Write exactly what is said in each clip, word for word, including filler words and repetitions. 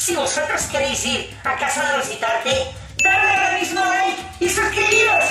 Si vosotros queréis ir a casa de los Itarte, dadle ahora mismo like y suscribiros.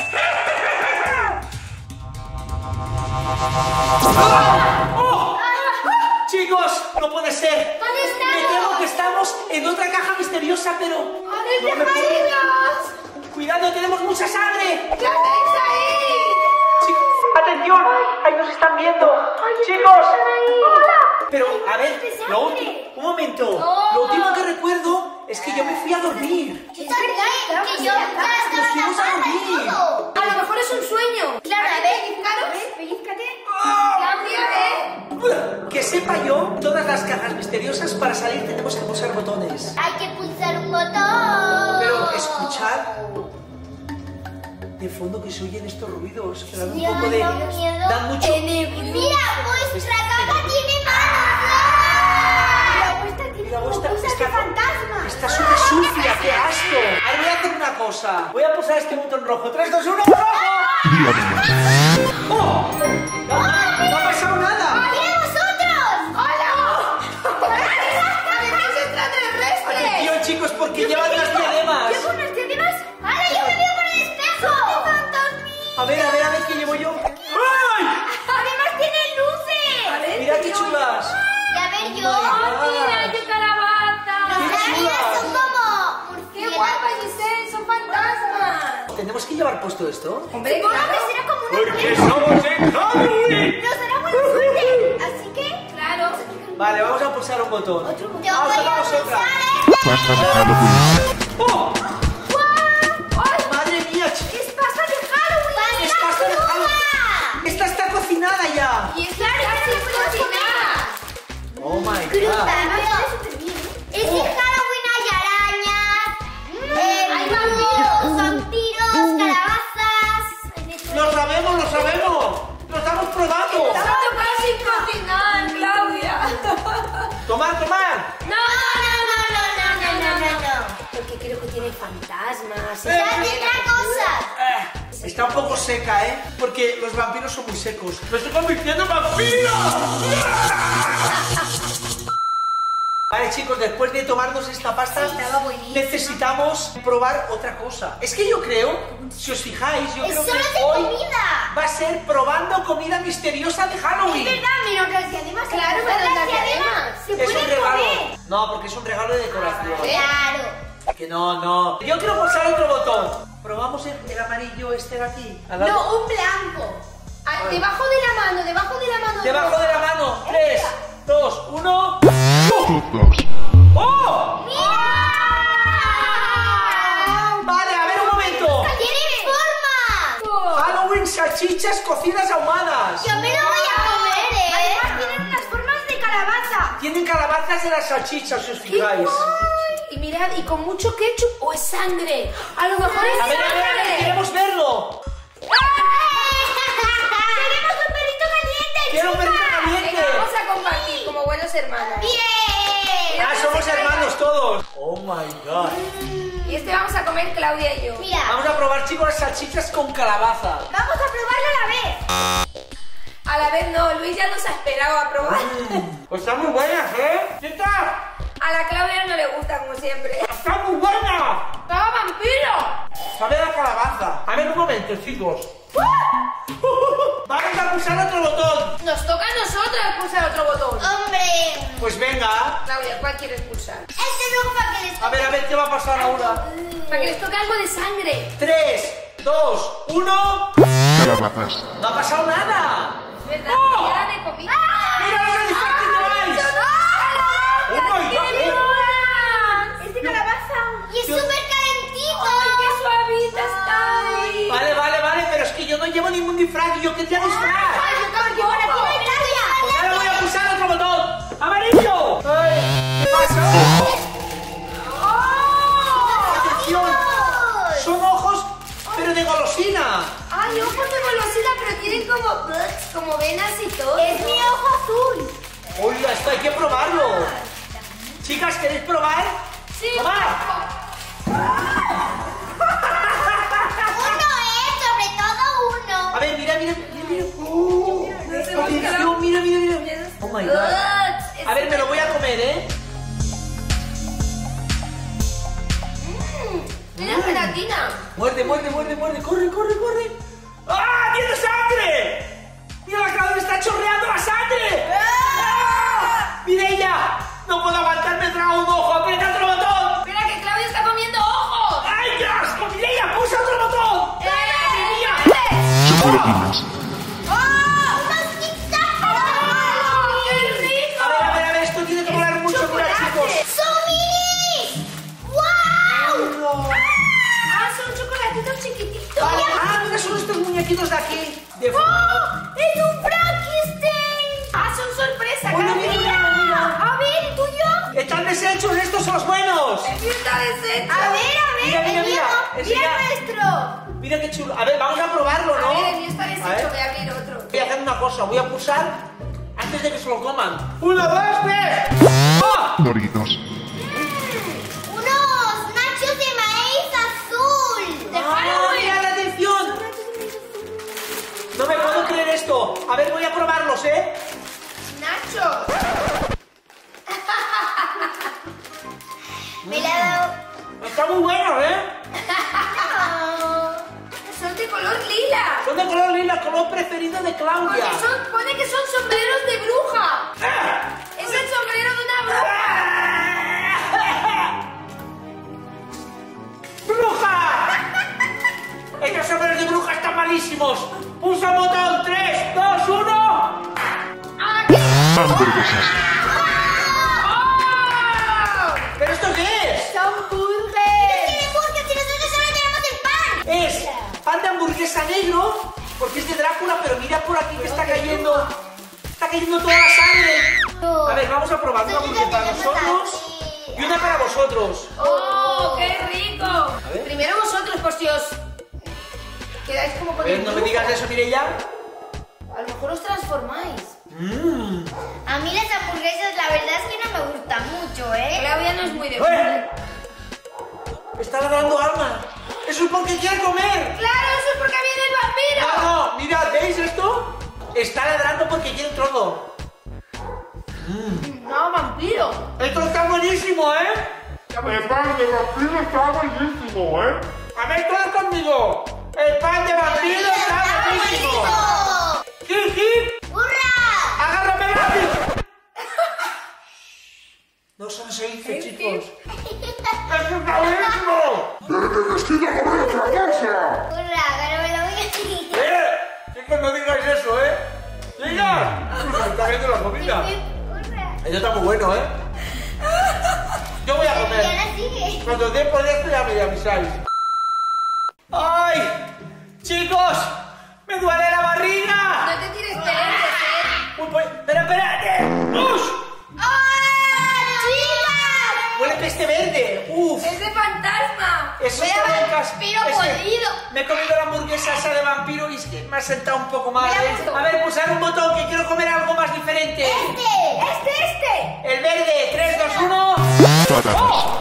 ¡Oh! Chicos, no puede ser. ¿Dónde estamos? Me temo que estamos en otra caja misteriosa, pero... ¡Dónde no me dejaremos! ¡Cuidado, tenemos mucha sangre! ¿Qué hacéis ahí? Chicos, ¡atención! ¡Ahí nos están viendo! Ay, ¡Chicos! ¡Hola! Pero, a ver, ¡Qué sangre! lo último... Un momento. Oh. Lo último que recuerdo es que yo me fui a dormir. ¿Qué tal? Que yo ya estaba Nos fuimos a tapada y dormir. todo. A lo mejor es un sueño. Claro, a ver, pellizcaros. Pellizcate. Claudia, a ver. Que sepa yo, todas las cajas misteriosas para salir tenemos que pulsar botones. Hay que pulsar un botón. Pero escuchar de fondo que se oyen estos ruidos, que dan un Sí, poco de... dan miedo. Dan mucho... Mira, vuestra caja tiene La manos. vuestra tiene La como vuestra cosas está- de fantasma. Está súper sucia, qué asco. Ahora voy a hacer una cosa. Voy a pulsar este botón rojo. tres, dos, uno, ¡rojo! ¡Oh! No, no ha pasado nada. ¡Mira vosotros! ¡Hola! ¡Parecéis extraterrestres! Tío, chicos, ¿por qué llevan las diademas? ¿Llevo unas diademas? ¡Ahora yo me veo por el espejo! A ver, a ver, a ver, ¿qué llevo yo? ¡Ay! ¡Además tienen luces! A ver, Mira qué yo- chulas. Y a ver yo... Oh, ¡Mira, qué calabaza! Los qué arañas chulas. son como... ¡Qué murciélagos. guapas, Giselle! ¡Son fantasmas! ¿Tenemos que llevar puesto esto? Hombre, Supongo claro. que será como una Porque prueba. somos en Halloween. Nos dará buena suerte. Así que... Claro. Vale, vamos a pulsar un botón. Otro botón. Yo Ah, voy a sacamos otra. pulsar este. ¡Oh! ¡Ay! ¡Madre mía! ch- ¡Es pasta de Halloween! Es pasta de ¡Pasta Halloween. Esta está cocinada ya. ¡Y es claro que se puede cocinar! Oh my cruda! god. Es que en Halloween hay arañas, eh, hay vampiros, vampiros, calabazas. hay de todo. Lo sabemos, lo sabemos. Lo estamos probando. ¡Estamos casi cocinar, Claudia! Tomar, tomar. ¡No, No, no, no, no, no, no, no, no. Porque creo que tiene fantasmas. Eh. Ya tendrá cosas. Eh, Está un poco seca, ¿eh? Porque los vampiros son muy secos. ¡Me estoy convirtiendo en vampiro! Vale, chicos, después de tomarnos esta pasta, Estaba buenísima. necesitamos probar otra cosa. Es que yo creo, si os fijáis, yo Es creo solo que de hoy comida. va a ser probando comida misteriosa de Halloween. Es verdad, menos las diademas. Claro, Las pero las diademas diademas se Es un pueden regalo. comer. No, porque es un regalo de decoración. Claro. Que no, no. Yo quiero pulsar otro botón. Probamos el, el amarillo este de aquí. Al lado. No, un blanco. Ah, debajo de la mano, debajo de la mano. Debajo de la mano. tres, dos, uno. ¡Oh! Vale, a ver un momento. ¡Tiene forma! Halloween salchichas cocidas ahumadas. Yo me lo voy a comer, ¿eh? Además tienen unas formas de calabaza. Tienen calabazas en las salchichas, si os fijáis. Y mirad, y con mucho ketchup o es sangre. A lo mejor es A ver, a ver, a ver, sangre. queremos verlo. ¡Tenemos un perrito caliente! Quiero un perrito caliente. Venga, vamos a compartir como buenos hermanos. ¡Bien! Ah, somos hermanos todos. Oh my god. Y este vamos a comer Claudia y yo. Mira, Vamos a probar, chicos, las salchichas con calabaza. vamos a probarlo a la vez. A la vez no, Luis ya nos ha esperado a probar. Pues están muy buenas, ¿eh? ¿Qué tal? A la Claudia no le gusta como siempre. ¡Está muy buena! ¡Estaba vampiro! Sabe a calabaza. A ver, un momento, chicos. Vamos a pulsar otro botón. Nos toca a nosotras pulsar otro botón. Hombre, Pues venga. Claudia, ¿cuál quieres pulsar? este no es para que les A ver, a ver qué va a pasar ahora. Para que les toque algo de sangre. tres, dos, uno. Calabazas. No ha pasado nada. ¿Verdad? ¡Oh! Y era de comida. ¡Mira los elefantes de Vice! ¡Oh my god! ¡Es de calabaza! Y es Yo- súper calentito. ¡Ay, qué suavita está! Ay. Vale, vale, vale, pero es que yo no llevo ningún disfraz y yo quería disfraz. Ay, yo tampoco. Pues ahora voy a pulsar otro botón. ¡Amarillo! Ay, ¿qué pasa? ¡Atención! Son ojos, pero de golosina. Ay, ojos de golosina, pero tienen como buds, como venas y todo. Es mi ojo azul. Oiga, esto hay que probarlo. Chicas, ¿queréis probar? Sí. ¡Tomad! Uno es, sobre todo uno. A ver, mira, mira, mira, mira. Oh, atención, mira, mira, mira. Oh my god. Buds. A ver, me lo voy a comer, ¿eh? Muerde, muerde, muerde, muerde. Corre, corre, corre. ¡Ah! ¡Tiene sangre! ¡Mira, la Claudia está chorreando la sangre! ¡Ah! ¡Mireia! No puedo aguantar, me trago un ojo. ¡Aprieta otro botón! Espera, que Claudia está comiendo ojos. ¡Ay, qué asco! ¡Mireia, pulsa otro botón! ¡Eh! Chocolatinas. ¡Oh! ¡Unos Kit Kat! ¡Qué rico! A ver, a ver, a ver, esto tiene que molar mucho, mira, chicos. ¡Son minis! ¡Wow! Ah, son chocolatitos chiquititos. Vale. Ah, mira, son estos muñequitos de aquí. De ¡Oh! ¡Es un Frankenstein! Ah, son sorpresa. Bueno, Claudia. mira, mira, mira. A ver, ¿y tuyo? Están deshechos, estos son los buenos. El mío está deshecho. A ver, a ver, Mira, mira, el mío. mira, Mira enseña. nuestro. Mira qué chulo. A ver, vamos a probarlo, ¿no? A ver, el mío está A ver. deshecho. Voy a abrir otro. Voy a hacer una cosa, voy a pulsar antes de que se lo coman. ¡Uno, dos, tres! ¡Ah! Doritos. Unos nachos de maíz azul. De ¡Ah, Halloween. mira la atención! No me puedo creer esto. A ver, voy a probarlos, ¿eh? Nacho. Me la he dado. Está muy bueno, ¿eh? Son de color lila. Son de color lila, color preferido de Claudia. Porque son, pone que son sombreros de bruja. ¡Ah! Es el sombrero de una bruja. ¡Bruja! Estos sombreros de bruja están malísimos. Pulsa el botón. tres, dos, uno. ¡Ah, qué! Hamburguesas. ¡Oh! ¿Pero esto qué es? ¡Son burgers! ¿Tiene burgers y nosotros solo tenemos el pan? Es pan de hamburguesa negro, porque es de Drácula, pero mira por aquí que está cayendo. Está cayendo toda la sangre. A ver, vamos a probar una hamburguesa para nosotros y una para vosotros. ¡Oh, qué rico! ver. Primero vosotros, por si os quedáis como A con ver, el no me brujo. digas eso, Mireia. A lo mejor os transformáis. Mmm. A mí las hamburguesas la verdad es que no me gustan mucho, ¿eh? Claudia no es muy de... ¡Eh! Está ladrando Alma. Eso es porque quiere comer. ¡Claro, eso es porque viene el vampiro! No, no, mirad, ¿veis esto? Está ladrando porque quiere todo. No, vampiro. Esto está buenísimo, ¿eh? El pan de vampiro está buenísimo, ¿eh? A ver, todos conmigo. El pan de vampiro está buenísimo. ¡Hip, hip! ¡Hurra! ¡Agárrame rápido! No sé se dice, Hip, chicos. ¡Esto está buenísimo! ¡Desde vestido con una famosa! ¡Hurra! ¡Agárrame la uña! ¡Eh! Chicos, no digáis eso, ¿eh? ¡Diga! Se está viendo la comida. ¡Hurra! Esto está muy bueno, ¿eh? Yo voy a Y comer. ahora sigue. Cuando dé por esto ya me avisáis. ¡Ay! ¡Chicos! ¡Me duele la barriga! No te tires pelentes, ¿eh? Uy, pues, ¡espera, espérate! ¡Ush! ¡Ah, chicas! ¡Huele peste verde! ¡Uf! ¡Es de fantasma! Eso Huele está a en casa. vampiro Es que podrido. Me he comido la hamburguesa esa de vampiro y es que me ha sentado un poco mal. Me ha ¿eh? gustado. A ver, pulsar un botón que quiero comer algo más diferente. ¡Este! ¡Este, este! El verde, tres, dos, uno. Patatas.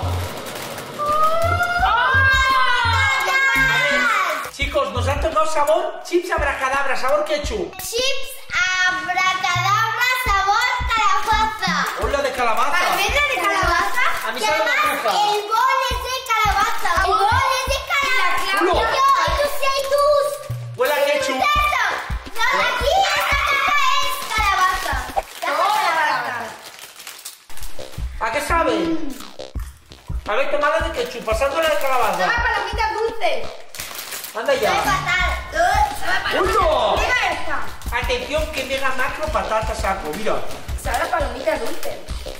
Chicos, nos han tocado sabor chips abracadabra, sabor ketchup. Chips abracadabra sabor calabaza. Hola de calabaza. ¿Almendra de calabaza? A mí Y sabe además naranja. el bol es de calabaza. El Oh. bol es de calabaza. Uno. Y yo, y tú sí, y tú. Huele a ketchup. Cierto. No, aquí esta caja es calabaza. Caja calabaza. ¿A qué sabe? A ver, tomada de ketchup, pasándola de ¡Sabe calabaza. a palomitas dulces! Anda Sabe ya. fatal. ¡Sabe a palomitas! ¡Uno! ¡Mira esta! Atención, que mega macro patata saco, mira. ¡Sabe a palomitas dulces!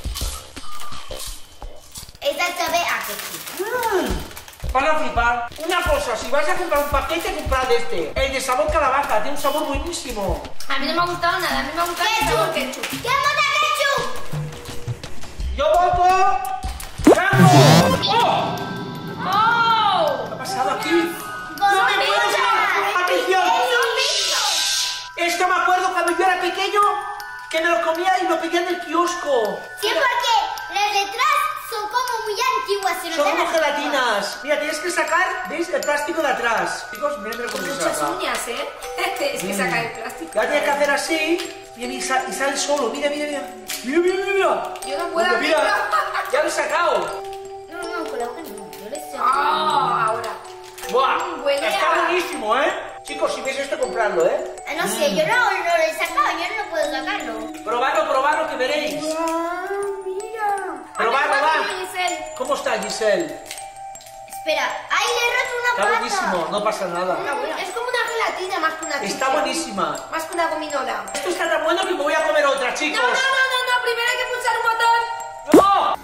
Esta sabe a ketchup. Mmm, van a flipar. Una cosa, si vas a comprar un paquete, comprad este. El de sabor calabaza, tiene un sabor buenísimo. A mí no me ha gustado nada, a mí me ha gustado el sabor ketchup. ¿Quién vota ketchup? Yo voto... ¡Rango! ¡Oh! ¡Oh! ¿Qué ha pasado aquí? ¡No me puedo creer! ¡Atención! Esto me acuerdo cuando yo era pequeño, que me lo comía y lo pedía en el kiosco. Sí, porque las letras son como muy antiguas. Si no Son te como las- gelatinas. Mira, tienes que sacar, ¿veis? El plástico de atrás. Chicos, miren cómo se Muchas saca. uñas, ¿eh? Tienes que sacar el plástico. Ya tienes que hacer así, viene y, sa- y sale solo. Mira, mira, mira. Mira, mira, mira. Yo no puedo Mira, mira. abrirlo. Ya lo he sacado. No, no, con la hoja no. Yo les sé. ¡Oh! Ahora. ¡Buah! Mm, huele Está a... buenísimo, ¿eh? Chicos, si veis esto, compradlo, ¿eh? Ah, no sé, yo no, no lo he sacado, yo no puedo sacarlo. Probadlo, probadlo, que veréis. Wow, mira. Probadlo, A ver, va. ¿cuánto tiene Giselle? ¿Cómo está, Giselle? Espera, ¡ay, le he roto una Está pata! buenísimo, no pasa nada. Es como una gelatina más que una chicha. Está buenísima. Más que una gominola. Esto está tan bueno que me voy a comer otra, chicos. No, no, no, no, no, primero hay que pulsar un botón. ¡No!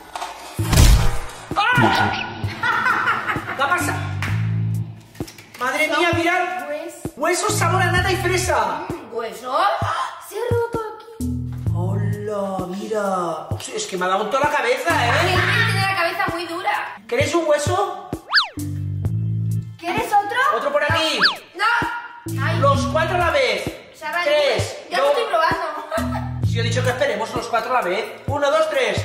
¡Ah! ¿Qué pasa? Madre mía, mirad. Pues... Huesos, sabor a nata y fresa. ¿Hueso? Se ha roto aquí. Hola, mira. Uy, es que me ha dado toda la cabeza, Sí, ¿eh? tiene la cabeza muy dura. ¿Queréis un hueso? ¿Quieres otro? Otro por aquí. No. Ay, Los cuatro a la vez. Sara, Tres. Ya lo dos- estoy probando. Si he dicho que esperemos los cuatro a la vez. Uno, dos, tres.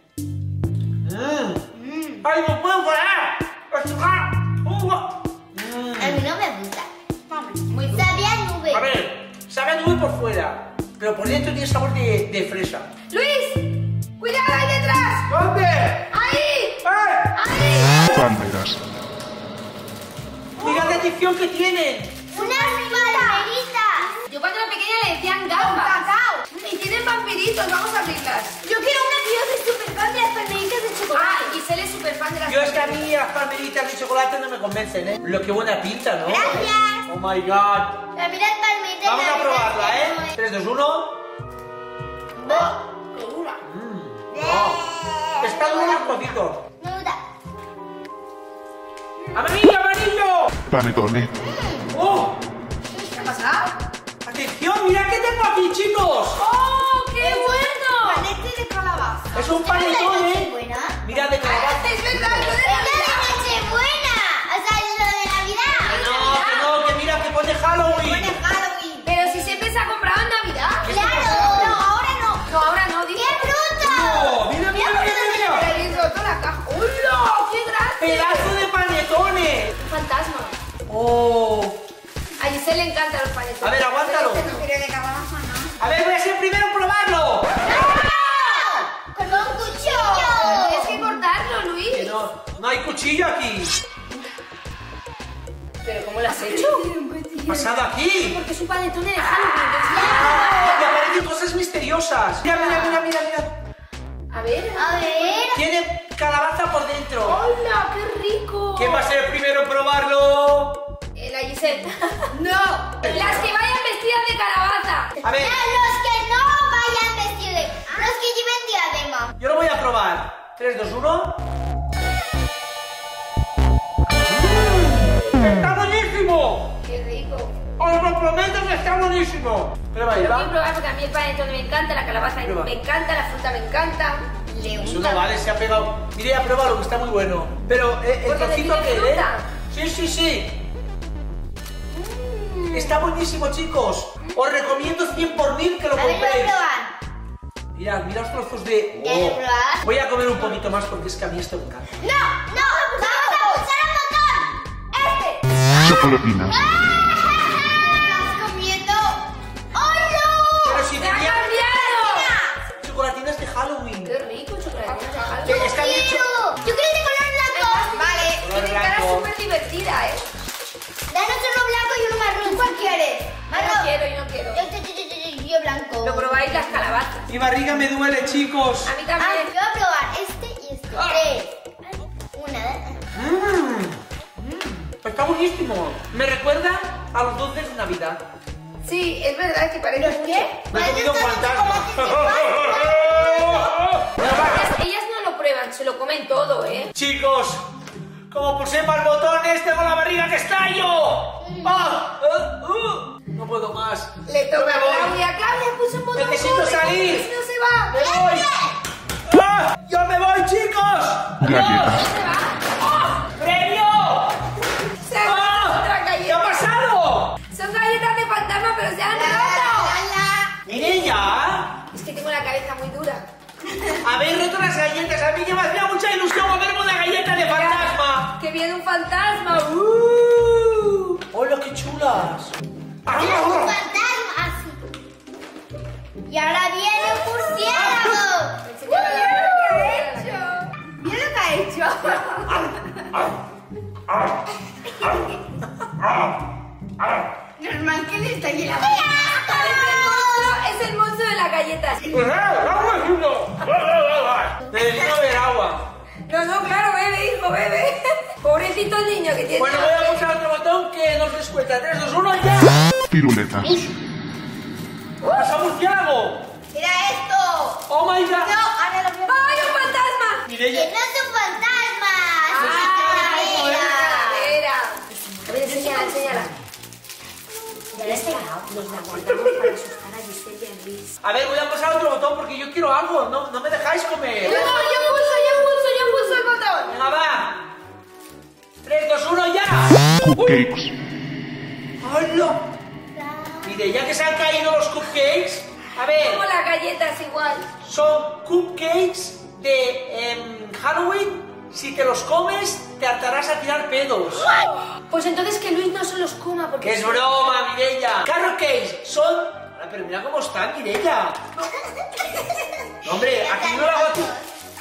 Mm. ¡Ay, no puedo parar! ¡Estrujar! ¡Uh! A mí no me gusta. Muy duro. Sabía nube. A ver, sabe a nube por fuera, pero por dentro tiene sabor de, de fresa. Luis, cuidado ahí detrás. ¿Dónde? Ahí. ¡Eh! Ahí. Palmeras. ¡Mira la edición que tienen! ¡Unas palmeritas! Yo cuando era pequeña le decían gafas. Y tienen vampiritos, vamos a abrirlas. Yo quiero una que yo soy súper fan de las palmeritas de chocolate. Ah, Giselle es súper fan de las Yo es que a mí las palmeritas de chocolate no me convencen, ¿eh? Lo que buena pinta, ¿no? Gracias. Oh my god. La mirad palmeritas. Vamos a probarla, ¿eh? No es- tres, dos, uno. Qué dura. Oh. Está duro un poquito. Me gusta. ¡Amarillo, amarillo! Panetone. ¡Oh! ¿Qué ha pasado? ¡Atención! ¡Mirad qué tengo aquí, chicos! ¡Oh, qué bueno! Palete de calabaza. Es un panetón, ¿eh? Buena. Mirad de calabaza. Es verdad, lo de Es la Navidad. de Nochebuena. O sea, lo de Navidad. No, que no, que mira que pone Halloween. Pone Halloween. Pero si siempre se ha comprado en Navidad. Claro. No, ahora no. No, ahora no, dice. ¡Qué bruto! No, mira, mira, mira, mira. Pero he roto la caja. ¡Hola! ¡Qué grande! ¡Pedazo de panetones! Fantasma. ¡Oh! A Giselle le encantan los panetones. A ver, aguántalo. Pero este no. Pero de calabaza no. A ver, voy a ser el primero en probarlo. ¡Con un cuchillo! Tienes que cortarlo, Que Luis. no, no hay cuchillo aquí. ¿Pero cómo lo has hecho? ¿Qué ha pasado aquí? Porque es un panetone de Halloween. ¡Ah! Me aparecen cosas misteriosas. Mira, mira, mira, mira, mira. A ver. A ver. Tiene calabaza por dentro. ¡Hola! ¡Qué rico! ¿Quién va a ser el primero en probarlo? Eh, la Giselle. ¡No! Las que vayan vestidas de calabaza. A ver, A los que no vayan vestidos de... Los que lleven diadema. yo lo voy a probar. tres, dos, uno. ¡Está buenísimo! ¡Qué rico! ¡Os lo prometo que está buenísimo! Prueba ahí, Lo quiero va. probar porque a mí el panetone me encanta, la calabaza Prueba. me encanta, la fruta me encanta. Le Eso no vale, se ha pegado. Mire, pruébalo, que está muy bueno. Pero, eh, ¿el Porque trocito tiene qué, eh? fruta. Sí, sí, sí. Está buenísimo, chicos. Os recomiendo cien por mil que lo A ver, voy a compréis. probar. Mirad, mirad los trozos de... ¿Quieres Oh. probar? Voy a comer un poquito más porque es que a mí esto me encanta. ¡No! ¡No! ¡Vamos a pulsar el botón! ¡Este! Chocolatinas. ¡Estás comiendo! ¡Oh, no! Pero si ¡Se ha tenía cambiado! chocolatinas de Halloween. ¡Qué rico, chocolate de Que Halloween! es que han hecho... ¡Quiero! ¡Yo quiero de color blanco! Vale, Color tiene cara blanco. súper divertida, ¿eh? Danos uno blanco y uno marrón. ¿Cuál quieres? Yo Marrón. no quiero, yo no quiero. Yo, yo, yo, yo, yo, yo blanco. Lo probáis las calabazas. Mi barriga me duele, chicos. A mí Ah, también. yo voy a probar este y este. Ah. Tres. Una. Mmm. Está buenísimo. Me recuerda a los dulces de Navidad. Sí, es verdad que parece mucho. ¿Qué? Me he comido un fantasma. Ellas, ellas no lo prueban, se lo comen todo, ¿eh? Chicos, como pulsé mal botones, tengo la barriga que estallo. ¡Ah! ¡Ah! ¡Uh! No puedo más. Le toca Me a voy. Claudia. Claudia, puso un botón. Necesito corre, salir. si no se va. ¡Me voy! ¡Ah! ¡Yo me voy, chicos! Galletas. ¿Se va? ¡Premio! Se ha roto ¡Ah! otra ¿Qué ha galleta. pasado? Son galletas de fantasma, pero se han roto. ¡Mire ya! Es que tengo la cabeza muy dura. Habéis roto las galletas. A mí ya me hacía mucha ilusión comerme una galleta de fantasma. Que viene un fantasma. Uh. ¡Hola, qué chulas! Mira, un fantasma así. Y ahora viene un murciélago. Mira lo que ha hecho. Mira lo que ha hecho. está helada. Es el monstruo de las galletas. Necesito beber agua. No, no, claro, bebe, hijo, bebe. Pobrecito el niño que tiene. Bueno, voy a pulsar otro botón que nos descuenta. tres, dos, uno, ya. Piruleta. ¡Pasa murciélago! Mira esto. ¡Oh my god! No, ahora lo veo. ¡Ay, un fantasma! Que Mireia. no es un fantasma. ¡Ah, Es una era! calavera. A ver, enséñala, enséñala. Ya la está. Nos la guardamos para asustar a Giselle y a Luis. A ver, voy a pulsar otro botón porque yo quiero algo. No, no me dejáis Yo, comer. yo pulso, yo pulso, yo pulso el botón. Venga, va. tres, dos, uno, ya. Cupcakes. ¡Hola! Mire, ya que se han caído los cupcakes, a ver, Como las galletas igual. son cupcakes de em, Halloween. Si te los comes, te hartarás a tirar pedos. Pues entonces que Luis no se los coma porque... ¡Que es broma, Mireia! Carrot cakes son... Ahora, pero mira cómo están, Mireia. No, hombre, aquí no la hago a ti.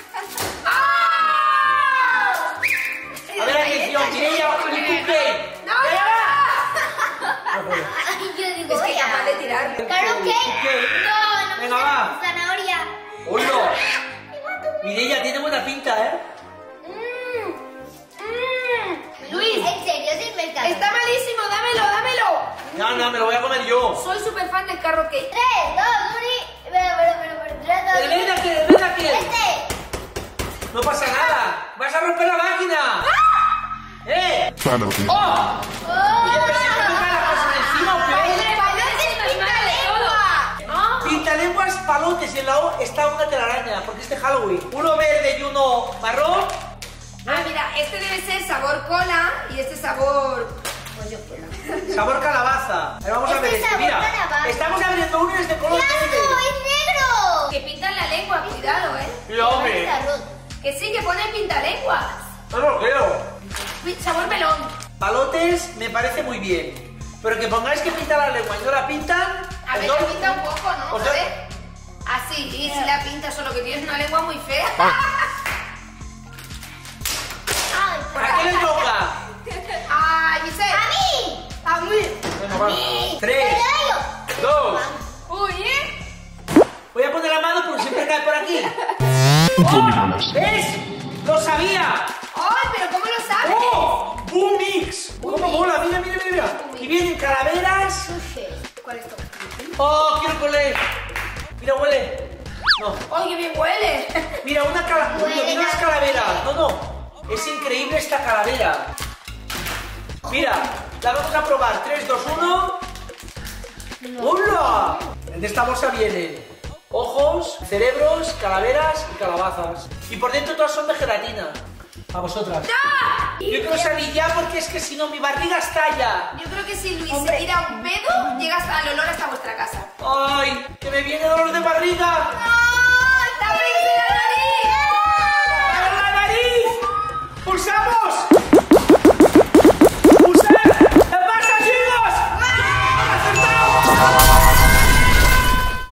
A ver, atención, Mireia, un cupcake. ¡No, Ay, yo digo, Es que oye, capaz de tirar. ¿Claro qué? Cupcake. No, no me Venga, gusta va. zanahoria. ¡Hola! Mireia, tiene buena pinta, ¿eh? Mm, mm. Luis, en serio, sí me encanta. Está malísimo, dámelo, dámelo. No, no, me lo voy a comer yo. Soy súper fan del carrot cake. Tres, dos, uno y... Pero, pero, pero, pero, tres, dos, ¡Ven uno. aquí, ven aquí! Este. ¡No pasa nada! ¡Vas a romper la máquina! ¡Eh! Palote. ¡Oh! ¡Oh! Oye, pero si te toca la cosa encima, ¿o qué? ¡Pareces pintalengua! Pintalenguas palotes y en la O está una telaraña, porque es de Halloween. Uno verde y uno marrón. Ah, mira, este debe ser sabor cola y este sabor... pollo cola. Sabor calabaza. A ver, vamos a Este ver es este. sabor Mira, calabaza. estamos abriendo uno y es de color ¡Qué asco! verde. ¡Es negro! Que pintan la lengua, cuidado, ¿eh? Mira, hombre. Es arroz. Que sí, que ponen pintalenguas. No lo creo. Uy, sabor melón. Palotes me parece muy bien. Pero que pongáis que pinta la lengua y no la pintan. A ver, entonces- la pinta un poco, ¿no? O A sea- ver. Así, y si la pinta, solo que tienes una lengua muy fea. Ay, ¿A qué le toca? ¡Ay, Giselle! ¡A mí! ¡A mí! Bueno, va. ¡Sí! Tres, ¡Pero yo! dos. ¡Uy, eh! Voy a poner la mano porque siempre cae por aquí. Gominolas. ¿Ves? ¡Lo sabía! ¡Ay, pero cómo lo sabes! ¡Oh! ¡Boom Mix! ¿Cómo mola? Mira, mira, mira. Y vienen calaveras. ¿Cuál es esto? ¡Oh, quiero comer! Mira, huele. No. ¡Ay, qué bien huele! Mira, una calavera. Huele Mira unas a- calaveras. No, no. Es increíble esta calavera. Mira, la vamos a probar. tres, dos, uno. ¡Hola! En esta bolsa vienen ojos, cerebros, calaveras y calabazas. Y por dentro todas son de gelatina. A vosotras. ¡Ya! Yo quiero salir ya porque es que si no mi barriga estalla. Yo creo que si Luis se tira un pedo, llega hasta el olor hasta vuestra casa. ¡Ay! ¡Que me viene dolor de barriga!